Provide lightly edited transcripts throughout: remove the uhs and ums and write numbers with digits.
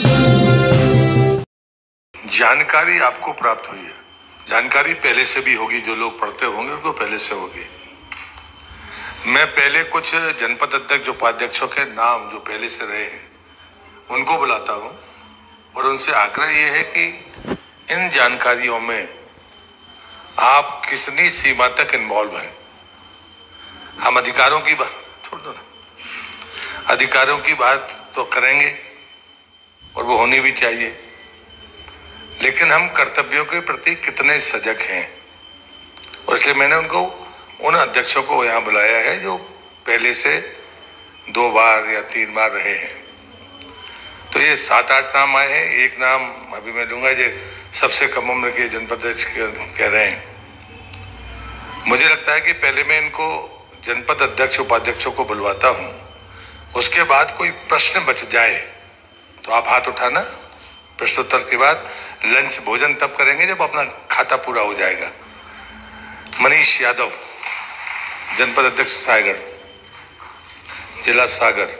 जानकारी आपको प्राप्त हुई है, जानकारी पहले से भी होगी, जो लोग पढ़ते होंगे उनको पहले से होगी। मैं पहले कुछ जनपद अध्यक्ष उपाध्यक्षों के नाम जो पहले से रहे हैं उनको बुलाता हूं और उनसे आग्रह ये है कि इन जानकारियों में आप कितनी सीमा तक इन्वॉल्व हैं। हम अधिकारों की बात छोड़ दो ना, अधिकारों की बात तो करेंगे और वो होनी भी चाहिए, लेकिन हम कर्तव्यों के प्रति कितने सजग हैं। और इसलिए मैंने उनको, उन अध्यक्षों को यहाँ बुलाया है जो पहले से 2 बार या 3 बार रहे हैं। तो ये 7-8 नाम आए हैं। एक नाम अभी मैं लूंगा, जो सबसे कम उम्र के जनपद अध्यक्ष कह रहे हैं। मुझे लगता है कि पहले मैं इनको जनपद अध्यक्ष उपाध्यक्षों को बुलवाता हूं, उसके बाद कोई प्रश्न बच जाए तो आप हाथ उठाना। प्रश्नोत्तर के बाद लंच भोजन तब करेंगे जब अपना खाता पूरा हो जाएगा। मनीष यादव, जनपद अध्यक्ष सागर, जिला सागर।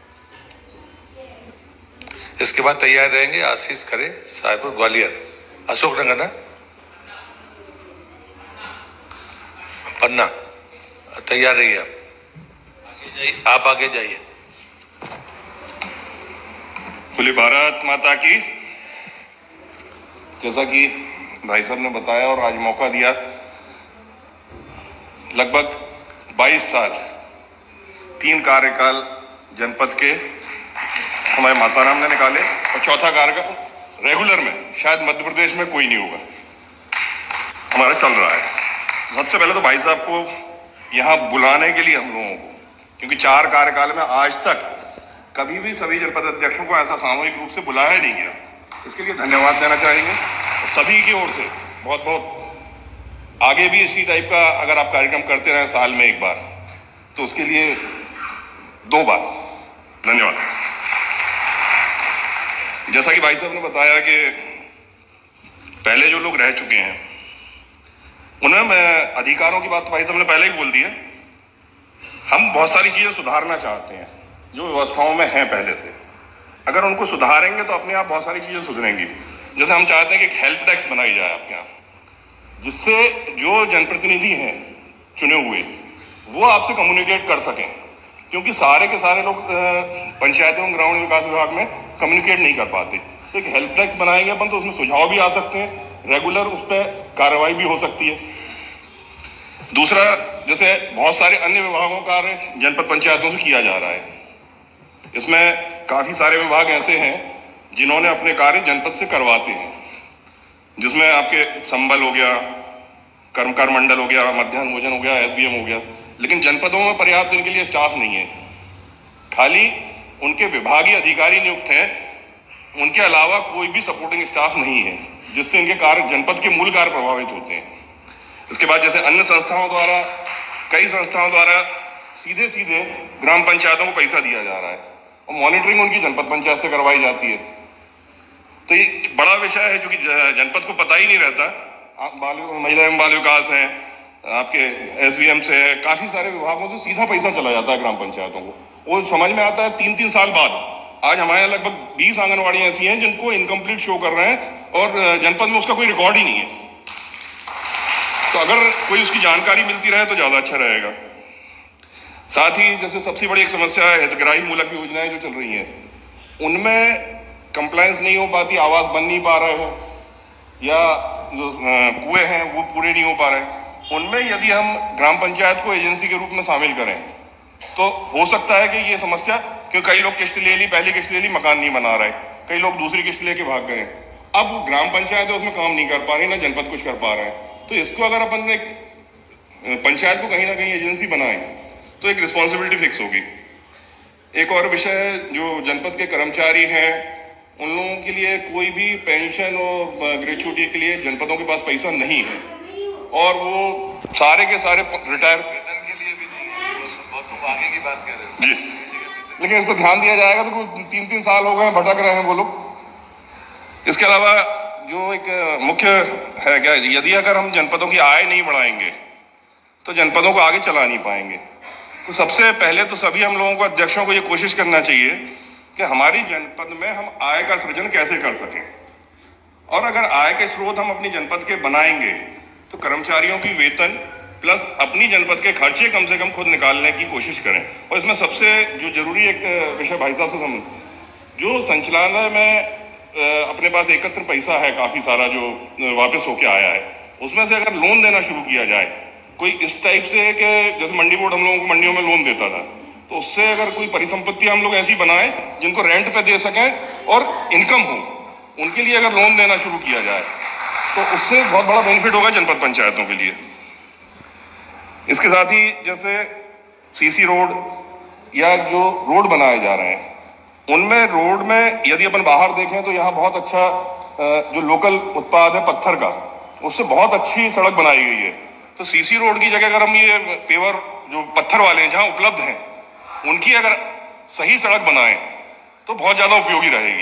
इसके बाद तैयार रहेंगे आशीष खरे, साहेबपुर ग्वालियर, अशोकनगर ना, पन्ना। तैयार रहिए आप आगे जाइए। बोले भारत माता की। जैसा कि भाई साहब ने बताया और आज मौका दिया, लगभग 22 साल 3 कार्यकाल जनपद के हमारे माताराम ने निकाले और चौथा कार्यकाल रेगुलर में शायद मध्य प्रदेश में कोई नहीं होगा, हमारा चल रहा है। सबसे पहले तो भाई साहब को यहाँ बुलाने के लिए हम लोगों को, क्योंकि 4 कार्यकाल में आज तक कभी भी सभी जनपद अध्यक्षों को ऐसा सामूहिक रूप से बुलाया नहीं गया, इसके लिए धन्यवाद देना चाहेंगे। सभी की ओर से बहुत बहुत आगे भी इसी टाइप का अगर आप कार्यक्रम करते रहे साल में 1 बार, तो उसके लिए 2 बार धन्यवाद। जैसा कि भाई साहब ने बताया कि पहले जो लोग रह चुके हैं उनमें मैं अधिकारों की बात भाई साहब ने पहले ही बोल दी है। हम बहुत सारी चीजें सुधारना चाहते हैं जो व्यवस्थाओं में हैं पहले से। अगर उनको सुधारेंगे तो अपने आप बहुत सारी चीजें सुधरेंगी। जैसे हम चाहते हैं कि एक हेल्प डेस्क बनाई जाए आपके यहाँ, जिससे जो जनप्रतिनिधि हैं चुने हुए वो आपसे कम्युनिकेट कर सकें, क्योंकि सारे के सारे लोग पंचायतों एवं ग्रामीण विकास विभाग में कम्युनिकेट नहीं कर पाते। तो एक हेल्प डेस्क बनाएंगे अपन तो उसमें सुझाव भी आ सकते हैं, रेगुलर उस पर कार्रवाई भी हो सकती है। दूसरा, जैसे बहुत सारे अन्य विभागों का कार्य जनपद पंचायतों से किया जा रहा है, इसमें काफी सारे विभाग ऐसे हैं जिन्होंने अपने कार्य जनपद से करवाते हैं, जिसमें आपके संबल हो गया, कर्मकार मंडल हो गया, मध्याह्न भोजन हो गया, एसबीएम हो गया। लेकिन जनपदों में पर्याप्त इनके लिए स्टाफ नहीं है, खाली उनके विभागीय अधिकारी नियुक्त हैं, उनके अलावा कोई भी सपोर्टिंग स्टाफ नहीं है, जिससे इनके कार्य, जनपद के मूल कार्य प्रभावित होते हैं। इसके बाद जैसे अन्य संस्थाओं द्वारा, कई संस्थाओं द्वारा सीधे सीधे ग्राम पंचायतों को पैसा दिया जा रहा है और मॉनिटरिंग उनकी जनपद पंचायत से करवाई जाती है। तो ये बड़ा विषय है जो कि जनपद को पता ही नहीं रहता। महिला एवं बाल विकास है, आपके एसबीएम से है, काफी सारे विभागों से सीधा पैसा चला जाता है ग्राम पंचायतों को, वो समझ में आता है 3-3 साल बाद। आज हमारे यहाँ लगभग 20 आंगनवाड़ी ऐसी हैं जिनको इनकम्प्लीट शो कर रहे हैं और जनपद में उसका कोई रिकॉर्ड ही नहीं है। तो अगर कोई उसकी जानकारी मिलती रहे तो ज्यादा अच्छा रहेगा। साथ ही जैसे सबसे बड़ी एक समस्या है हितग्राही मूलक योजनाएं जो चल रही हैं, उनमें कंप्लायंस नहीं हो पाती, आवास बन नहीं पा रहे हैं, या जो कुएं हैं वो पूरे नहीं हो पा रहे हैं। उनमें यदि हम ग्राम पंचायत को एजेंसी के रूप में शामिल करें तो हो सकता है कि ये समस्या, क्योंकि कई लोग किस्त ले ली, पहली किस्त ले ली, मकान नहीं बना रहे, कई लोग दूसरी किस्त लेके भाग गए, अब ग्राम पंचायत है उसमें काम नहीं कर पा रही, ना जनपद कुछ कर पा रहे हैं। तो इसको अगर अपन एक पंचायत को कहीं ना कहीं एजेंसी बनाएं तो एक रिस्पॉन्सिबिलिटी फिक्स होगी। एक और विषय है, जो जनपद के कर्मचारी हैं उन लोगों के लिए कोई भी पेंशन और ग्रेचुइटी के लिए जनपदों के पास पैसा नहीं है, और वो सारे के सारे रिटायर के लिए भी नहीं है। तुम आगे की बात कर रहे हो जी, लेकिन इस पर ध्यान दिया जाएगा। तो 3-3 साल हो गए भटक रहे हैं वो लोग। इसके अलावा जो एक मुख्य है क्या, यदि अगर हम जनपदों की आय नहीं बढ़ाएंगे तो जनपदों को आगे चला नहीं पाएंगे। तो सबसे पहले तो सभी हम लोगों को, अध्यक्षों को ये कोशिश करना चाहिए कि हमारी जनपद में हम आय का सृजन कैसे कर सकें, और अगर आय के स्रोत हम अपनी जनपद के बनाएंगे तो कर्मचारियों की वेतन प्लस अपनी जनपद के खर्चे कम से कम खुद निकालने की कोशिश करें। और इसमें सबसे जो जरूरी एक विषय भाई साहब से समझ, जो संचालनालय में अपने पास एकत्र पैसा है काफी सारा जो वापस होके आया है, उसमें से अगर लोन देना शुरू किया जाए कोई इस टाइप से कि जैसे मंडी बोर्ड हम लोगों को मंडियों में लोन देता था, तो उससे अगर कोई परिसंपत्ति हम लोग ऐसी बनाएं जिनको रेंट पे दे सकें और इनकम हो, उनके लिए अगर लोन देना शुरू किया जाए तो उससे बहुत बड़ा बेनिफिट होगा जनपद पंचायतों के लिए। इसके साथ ही जैसे सीसी रोड या जो रोड बनाए जा रहे हैं, उनमें रोड में यदि अपन बाहर देखें तो यहाँ बहुत अच्छा जो लोकल उत्पाद है पत्थर का, उससे बहुत अच्छी सड़क बनाई गई है। तो सीसी रोड की जगह अगर हम ये पेवर जो पत्थर वाले हैं जहाँ उपलब्ध हैं, उनकी अगर सही सड़क बनाएं तो बहुत ज्यादा उपयोगी रहेगी।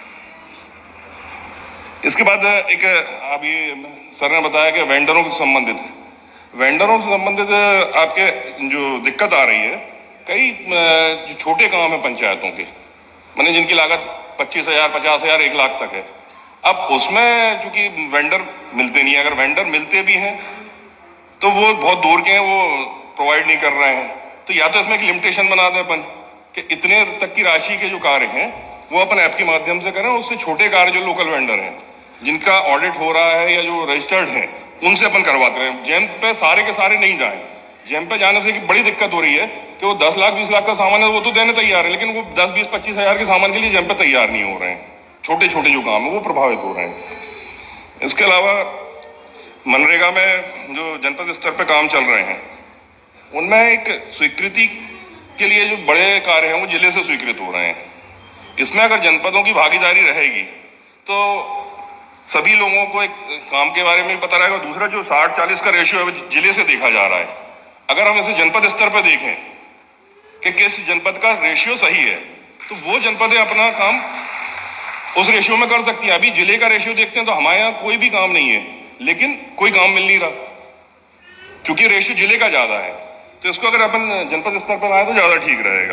इसके बाद एक अभी सर ने बताया कि वेंडरों से संबंधित आपके जो दिक्कत आ रही है, कई जो छोटे काम है पंचायतों के, माने जिनकी लागत 25,000, 50,000, 1 लाख तक है, अब उसमें चूंकि वेंडर मिलते नहीं है, अगर वेंडर मिलते भी हैं तो वो बहुत दूर के हैं, वो प्रोवाइड नहीं कर रहे हैं। तो या तो इसमें एक लिमिटेशन बना दें अपन कि इतने तक की राशि के जो कार्य हैं वो अपन ऐप के माध्यम से करें, उससे छोटे कार्य जो लोकल वेंडर हैं जिनका ऑडिट हो रहा है या जो रजिस्टर्ड हैं उनसे अपन करवाते हैं। जेम पे सारे के सारे नहीं जाएं। जेम पे जाने से बड़ी दिक्कत हो रही है कि वो 10 लाख 20 लाख का सामान है वो तो देने तैयार है, लेकिन वो 10, 20, 25 हजार के सामान के लिए जेम पे तैयार नहीं हो रहे हैं। छोटे छोटे जो काम है वो प्रभावित हो रहे हैं। इसके अलावा मनरेगा में जो जनपद स्तर पर काम चल रहे हैं, उनमें एक स्वीकृति के लिए जो बड़े कार्य हैं वो जिले से स्वीकृत हो रहे हैं। इसमें अगर जनपदों की भागीदारी रहेगी तो सभी लोगों को एक काम के बारे में पता रहेगा। दूसरा जो 60-40 का रेशियो है जिले से देखा जा रहा है, अगर हम इसे जनपद स्तर पर देखें कि किस जनपद का रेशियो सही है तो वो जनपदें अपना काम उस रेशियो में कर सकती हैं। अभी जिले का रेशियो देखते हैं तो हमारे यहाँ कोई भी काम नहीं है, लेकिन कोई काम मिल नहीं रहा क्योंकि रेशियो जिले का ज्यादा है। तो इसको अगर अपन जनपद स्तर पर लाएं तो ज्यादा ठीक रहेगा।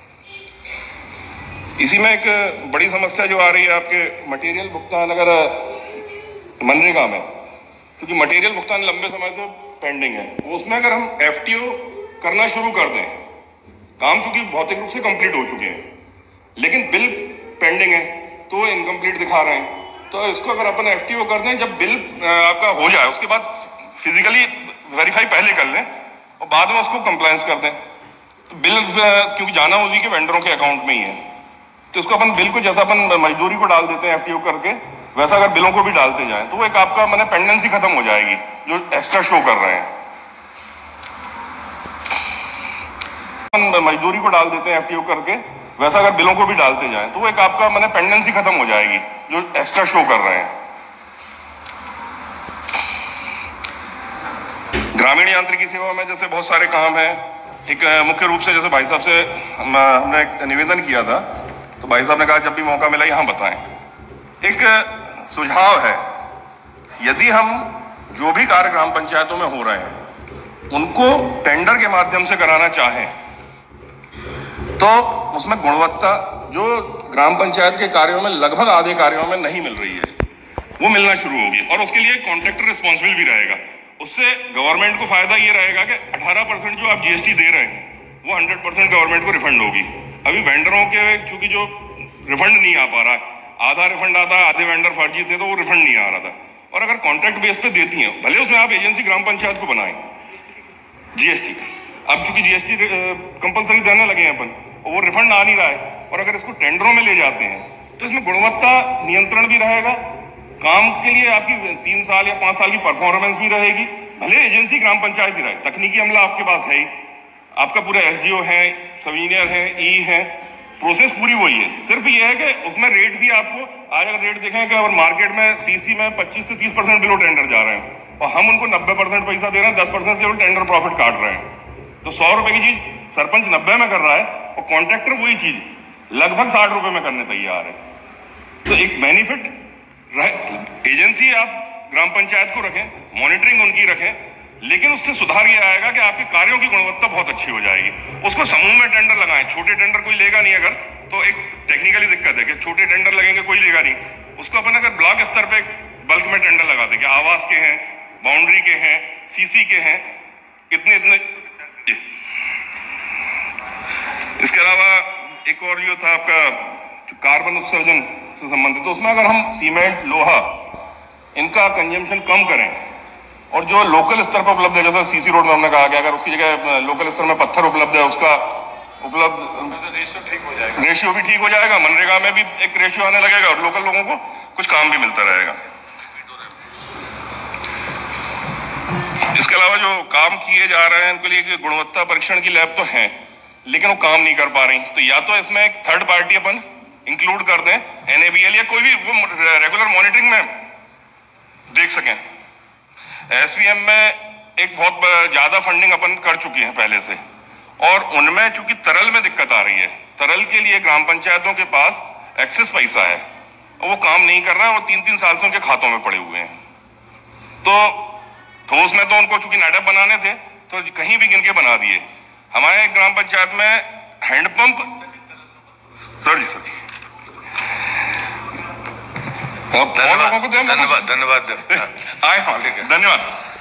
इसी में एक बड़ी समस्या जो आ रही है आपके मटेरियल भुगतान, अगर मनरेगा में क्योंकि मटेरियल भुगतान लंबे समय से पेंडिंग है, उसमें अगर हम एफटीओ करना शुरू कर दें, काम चूंकि भौतिक रूप से कंप्लीट हो चुके हैं लेकिन बिल पेंडिंग है तो इनकम्प्लीट दिखा रहे हैं, तो इसको अगर अपन एफटीओ कर दें, जब बिल आपका हो जाए उसके बाद फिजिकली वेरीफाई पहले कर लें और बाद में उसको कंप्लायंस कर दें, तो बिल क्योंकि जाना उसी के वेंडरों के अकाउंट में ही है, तो इसको अपन बिल को जैसा अपन मजदूरी को डाल देते हैं एफटीओ करके, वैसा अगर बिलों को भी डालते जाएं तो वो एक आपका मैंने पेंडेंसी खत्म हो जाएगी जो एक्स्ट्रा शो कर रहे हैं। मजदूरी को डाल देते हैं एफटीओ करके, वैसा अगर बिलों को भी डालते जाएं तो वो एक आपका मैंने पेंडेंसी खत्म हो जाएगी जो एक्स्ट्रा शो कर रहे हैं। ग्रामीण यांत्रिकी सेवा में जैसे बहुत सारे काम है, एक मुख्य रूप से जैसे भाई साहब से हमने एक निवेदन किया था तो भाई साहब ने कहा जब भी मौका मिला यहाँ बताएं। एक सुझाव है, यदि हम जो भी कार्य ग्राम पंचायतों में हो रहे हैं उनको टेंडर के माध्यम से कराना चाहें तो उसमें गुणवत्ता जो ग्राम पंचायत के कार्यों में लगभग आधे कार्यों में नहीं मिल रही है वो मिलना शुरू होगी, और उसके लिए कॉन्ट्रैक्टर रिस्पॉन्सिबल भी रहेगा। उससे गवर्नमेंट को फायदा ये रहेगा कि 18% जो आप जीएसटी दे रहे हैं वो 100% गवर्नमेंट को रिफंड होगी। अभी वेंडरों के चूंकि जो रिफंड नहीं आ पा रहा है, आधा रिफंड आता है, आधे वेंडर फर्जी थे तो वो रिफंड नहीं आ रहा था। और अगर कॉन्ट्रैक्ट बेस पे देती हैं, भले उसमें आप एजेंसी ग्राम पंचायत को बनाएं जीएसटी, अब चूंकि जीएसटी कंपलसरी देने लगे हैं अपन और वो रिफंड आ नहीं रहा है, और अगर इसको टेंडरों में ले जाते हैं तो इसमें गुणवत्ता नियंत्रण भी रहेगा, काम के लिए आपकी 3 साल या 5 साल की परफॉर्मेंस भी रहेगी, भले एजेंसी ग्राम पंचायत ही रहे, तकनीकी अमला आपके पास है ही, आपका पूरा एसडीओ है, सब इंजीनियर है, ई है, प्रोसेस पूरी वही है। सिर्फ ये है कि उसमें रेट भी आपको आज अगर रेट देखें कि अगर मार्केट में सीसी में 25 से 30% बिलो टेंडर जा रहे हैं और हम उनको 90% पैसा दे रहे हैं, 10% केवल टेंडर प्रॉफिट काट रहे हैं, तो 100 रुपए की चीज सरपंच 90 में कर रहा है और कॉन्ट्रैक्टर वही चीज लगभग 60 रुपए में करने तैयार है। तो एक बेनिफिट एजेंसी आप ग्राम पंचायत को रखें, मॉनिटरिंग उनकी रखें, लेकिन उससे सुधार ये आएगा कि आपके कार्यों की गुणवत्ता बहुत अच्छी हो जाएगी। उसको समूह में टेंडर लगाएं, छोटे टेंडर कोई लेगा नहीं अगर, तो एक टेक्निकली दिक्कत है कि छोटे टेंडर लगेंगे कोई लेगा नहीं, उसको अपन अगर ब्लॉक स्तर पे बल्क में टेंडर लगा दें कि आवास के हैं, बाउंड्री के हैं, सीसी के हैं, इतने इतने। इसके अलावा एक और जो था आपका कार्बन उत्सर्जन से संबंधित, तो उसमें अगर हम सीमेंट, लोहा, इनका कंजम्पशन कम करें और जो लोकल स्तर पर उपलब्ध है, जैसा सीसी रोड में हमने कहा कि अगर उसकी जगह लोकल स्तर में पत्थर उपलब्ध है, उसका उपलब्ध रेशियो भी ठीक हो जाएगा, मनरेगा में भी एक रेशियो आने लगेगा और लोकल लोगों को कुछ काम भी मिलता रहेगा। इसके अलावा जो काम किए जा रहे हैं उनके लिए गुणवत्ता परीक्षण की लैब तो है, लेकिन वो काम नहीं कर पा रही, तो या तो इसमें एक थर्ड पार्टी अपन इंक्लूड कर दें, NABL या कोई भी वो रेगुलर मॉनिटरिंग में देख सकें। SVM में एक बहुत ज्यादा फंडिंग अपन कर चुकी है पहले से, और उनमें चूंकि तरल में दिक्कत आ रही है, तरल के लिए ग्राम पंचायतों के पास एक्सेस पैसा है और वो काम नहीं कर रहा है, वो 3-3 साल से उनके खातों में पड़े हुए हैं। तो ठोस में तो उनको चूंकि नाटक बनाने थे तो कहीं भी गिन के बना दिए। हमारे ग्राम पंचायत में हैंडपंप, सर जी सर धन्यवाद धन्यवाद आए, हाँ धन्यवाद।